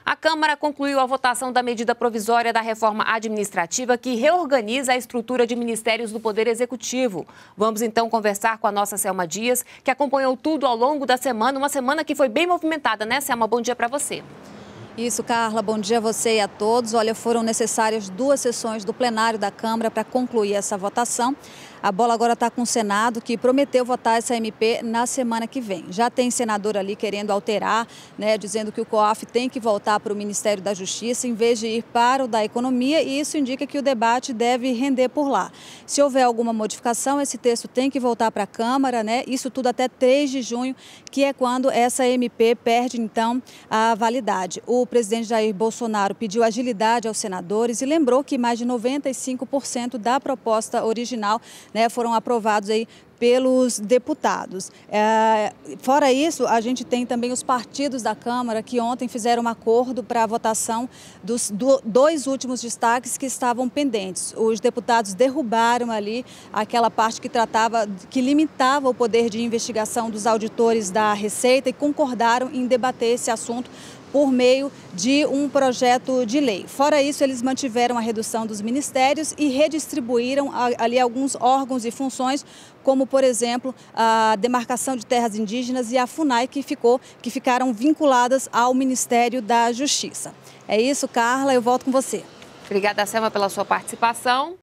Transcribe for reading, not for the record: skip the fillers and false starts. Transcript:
A Câmara concluiu a votação da medida provisória da reforma administrativa que reorganiza a estrutura de ministérios do Poder Executivo. Vamos então conversar com a nossa Selma Dias, que acompanhou tudo ao longo da semana, uma semana que foi bem movimentada, né, Selma? Bom dia para você. Isso, Carla. Bom dia a você e a todos. Olha, foram necessárias 2 sessões do plenário da Câmara para concluir essa votação. A bola agora está com o Senado, que prometeu votar essa MP na semana que vem. Já tem senador ali querendo alterar, né, dizendo que o COAF tem que voltar para o Ministério da Justiça em vez de ir para o da Economia, e isso indica que o debate deve render por lá. Se houver alguma modificação, esse texto tem que voltar para a Câmara, né? Isso tudo até 3 de junho, que é quando essa MP perde, então, a validade. O presidente Jair Bolsonaro pediu agilidade aos senadores e lembrou que mais de 95% da proposta original, né, foram aprovados aí pelos deputados. Fora isso, a gente tem também os partidos da Câmara que ontem fizeram um acordo para a votação dos 2 últimos destaques que estavam pendentes. Os deputados derrubaram ali aquela parte que limitava o poder de investigação dos auditores da Receita e concordaram em debater esse assunto por meio de um projeto de lei. Fora isso, eles mantiveram a redução dos ministérios e redistribuíram ali alguns órgãos e funções, como, por exemplo, a demarcação de terras indígenas e a FUNAI, que ficaram vinculadas ao Ministério da Justiça. É isso, Carla, eu volto com você. Obrigada, Selma, pela sua participação.